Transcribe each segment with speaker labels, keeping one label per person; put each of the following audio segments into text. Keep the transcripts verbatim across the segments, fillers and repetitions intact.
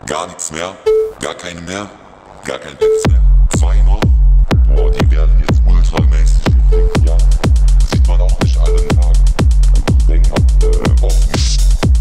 Speaker 1: Gar nichts mehr, gar keine mehr, gar kein Peps mehr. Zwei noch, boah, die werden jetzt ultramäßig gepflegt, ja. Sieht man auch nicht alle Tage. Ein Kollegen hat äh, auf mich.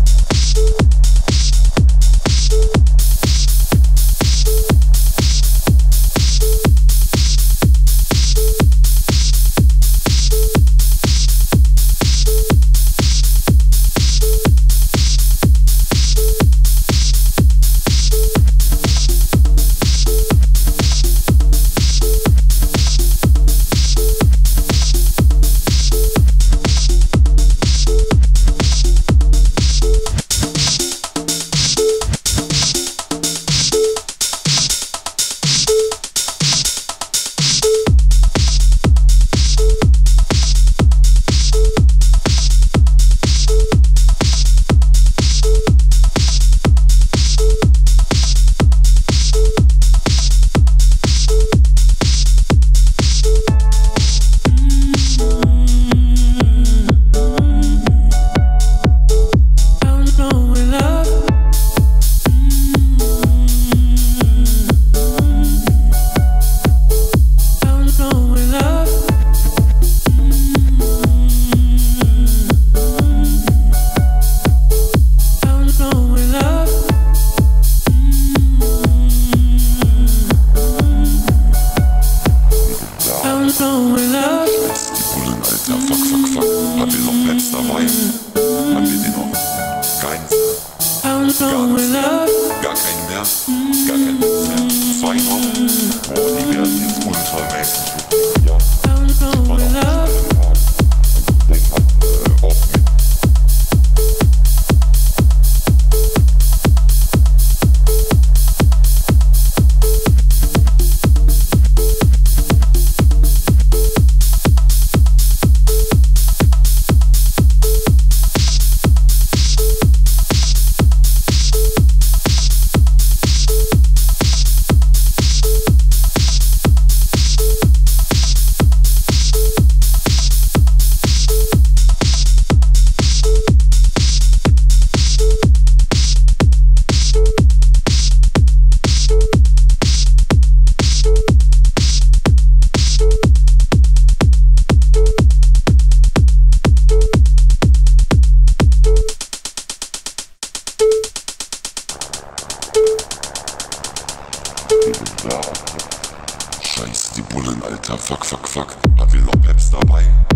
Speaker 1: Alter, fuck, fuck, fuck. Haben wir noch Pets dabei? Haben wir den noch? Keins. Gar nichts mehr. Gar keinen mehr. Gar kein Pets mehr. Zwei noch. Boah, die werden jetzt ultramäßig gepflegt, ja. Sieht man auch nicht alle Tage. Ein Kollege hat äh, auf mich. Scheiß die Bullen, Alter, fuck, fuck, fuck. Haben wir noch Peps dabei?